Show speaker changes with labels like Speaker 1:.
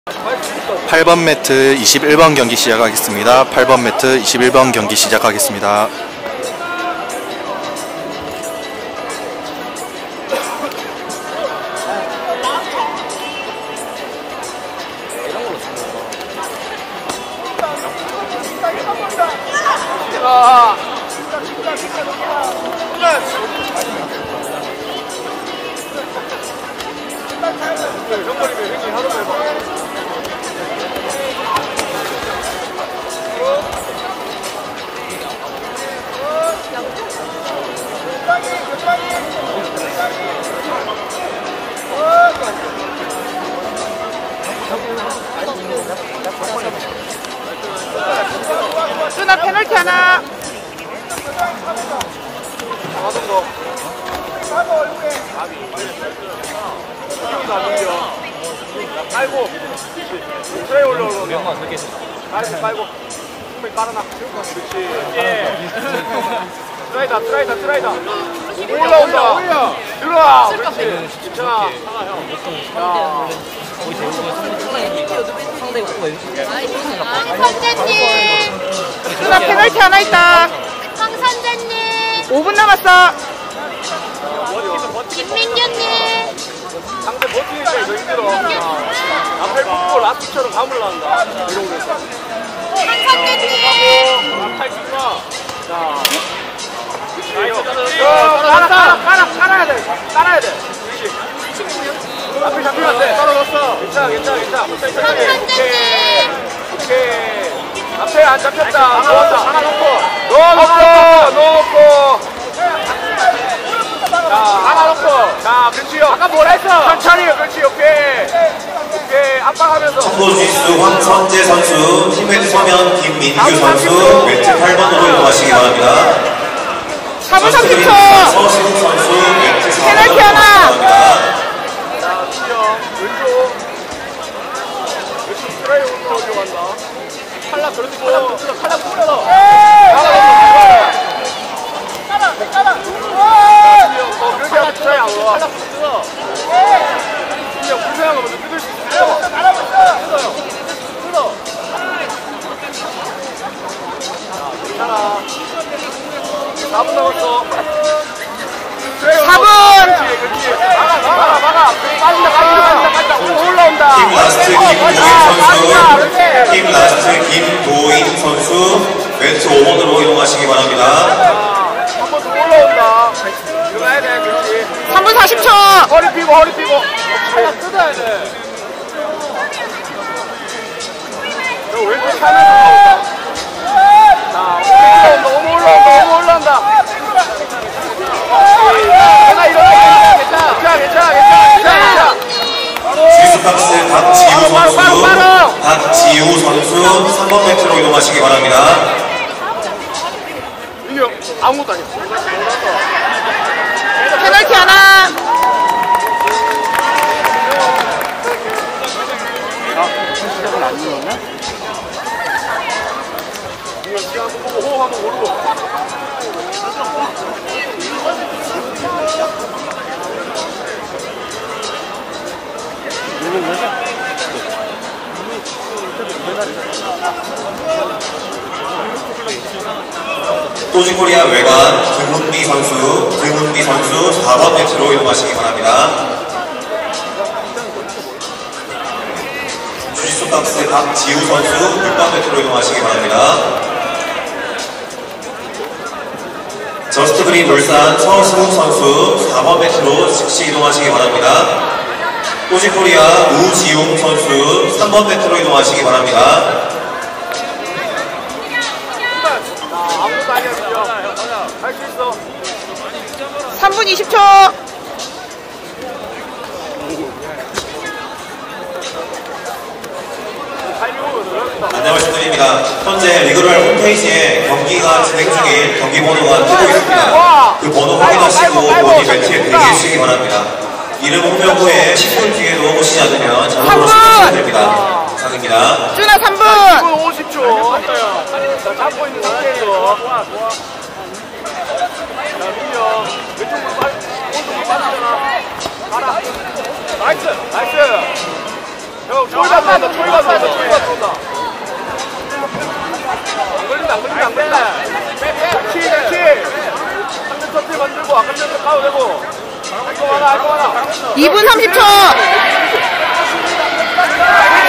Speaker 1: 8번 매트 21번 경기 시작하겠습니다. 8번 매트 21번 경기 시작하겠습니다.
Speaker 2: 준아 페널티 하나.
Speaker 3: 빨고 트레이 올라오면 다리 빨고 충분히 깔아놔. 그렇지. 트라이다 올라온다. 들어와. 그렇지. 괜찮아.
Speaker 2: 황선재님. 준아 페널티 하나 있다.
Speaker 4: 황선재님.
Speaker 2: 5분 남았어.
Speaker 4: 김민규님.
Speaker 3: 상대 버티니까 더 힘들어. 앞에 뽑고 라스트처럼 감을 한다. 이런 거에서.
Speaker 4: 황선재님.
Speaker 3: 팔 킥과. 자. 깔아야 돼. 그렇지. 앞에 잡히면 안 돼. 떨어졌어. 괜찮아. 오케이. 앞에 안 잡혔다. 하나 넣고. 자, 하나 넣고. 자, 그렇지요. 아까 뭐라 했어? 천천히. 그렇지. 오케이. 압박하면서.
Speaker 5: 선수 황선재 선수, 팀매트 서면 김민규 선수, 매트 8번으로 이동하시기 바랍니다.
Speaker 2: 4분 30초.
Speaker 5: 서시국 선수, 매트 4번으로
Speaker 2: 페널티 하나.
Speaker 3: 자, 수영. 왼쪽. 왼쪽 트라이 올라오려고 한다. 칼라 뿌려서. 그렇게 하면 트라이 안 와. 칼라 뿌려. 그냥 불편한 거 먼저 뜯을 수 있어. 뜯어. 괜찮아. 4분 남았어.
Speaker 2: 4분.
Speaker 3: 그렇지. 막아. 빠진다. 올라온다.
Speaker 5: 팀 라스트 김도인 선수, 팀 라스트 김도인 선수, 매트 5번으로 이동하시기 바랍니다.
Speaker 3: 한 번 더 올라온다. 일어나야 돼. 그렇지.
Speaker 2: 3분 40초.
Speaker 3: 허리 삐고. 하나 뜯어야 돼. 너 왼쪽 차면서 나온다. 자, 너무 올라온다. 괜찮아.
Speaker 5: 스위스박스 박지우 선수 3번 매트로 이동하시기 바랍니다.
Speaker 3: 이게 아무것도 아니야.
Speaker 2: 페널티 하나.
Speaker 3: 시작은 안 눌렀나? 이거 시간 한번 보고 호흡 한번 모르고.
Speaker 5: 또지코리아 외관 김훈비 선수 4번 매트로 이동하시기 바랍니다. 주짓수 박스 박지우 선수 6번 매트로 이동하시기 바랍니다. 저스트 그린 울산 서승욱 선수 4번 매트로 즉시 이동하시기 바랍니다. 또지코리아 우지용 선수 3번 매트로 이동하시기 바랍니다.
Speaker 3: 아무것도 아니야. 할 수 있어.
Speaker 2: 3분 20초.
Speaker 5: 안내 말씀드립니다. 현재 리그럴 홈페이지에 경기가 진행 중인 경기 번호가 뜨고 있습니다. 그 번호 확인하시고 어디 매트에 대기해 주시기 바랍니다. 이름 호명 후에 10분 뒤에도 오시지 않으면 자동으로 신청하시면 됩니다. 이상입니다.
Speaker 2: 준아 3분.
Speaker 3: 50초. 자, 잡고 있는 상태에서. 좋아. 자, 민영. 왼쪽으로 오른쪽으로 빠지잖아. 가라. 나이스. 형, 쫄 잡아. 들어온다. 초이가 들어온다. 안 걸린다. 그렇지. 상대 터치 만들고 아까 전에 가도 되고. 할 거 많아.
Speaker 2: 2분 30초.